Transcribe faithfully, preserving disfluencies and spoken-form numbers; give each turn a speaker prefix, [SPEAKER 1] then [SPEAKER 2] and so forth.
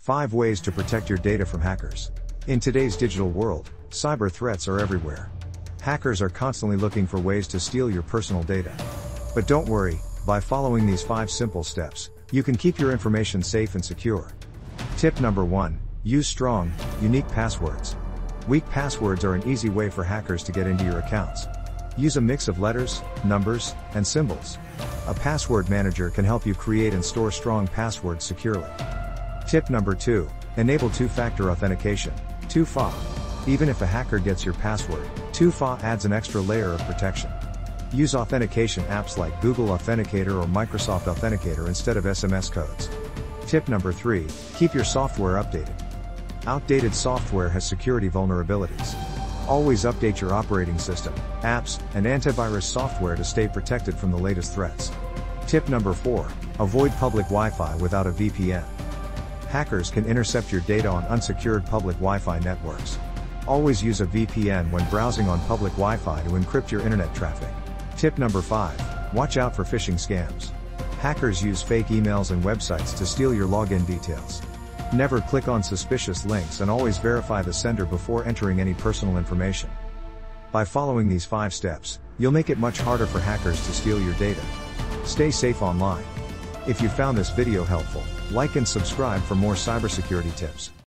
[SPEAKER 1] five Ways to protect your data from hackers. In today's digital world, cyber threats are everywhere. Hackers are constantly looking for ways to steal your personal data. But don't worry, by following these five simple steps, you can keep your information safe and secure. Tip number one, use strong, unique passwords. Weak passwords are an easy way for hackers to get into your accounts. Use a mix of letters, numbers, and symbols. A password manager can help you create and store strong passwords securely. Tip number two, enable two-factor authentication, two F A. Even if a hacker gets your password, two F A adds an extra layer of protection. Use authentication apps like Google Authenticator or Microsoft Authenticator instead of S M S codes. Tip number three, keep your software updated. Outdated software has security vulnerabilities. Always update your operating system, apps, and antivirus software to stay protected from the latest threats. Tip number four, avoid public Wi-Fi without a V P N. Hackers can intercept your data on unsecured public Wi-Fi networks. Always use a V P N when browsing on public Wi-Fi to encrypt your internet traffic. Tip number five, watch out for phishing scams. Hackers use fake emails and websites to steal your login details. Never click on suspicious links and always verify the sender before entering any personal information. By following these five steps, you'll make it much harder for hackers to steal your data. Stay safe online. If you found this video helpful, like and subscribe for more cybersecurity tips.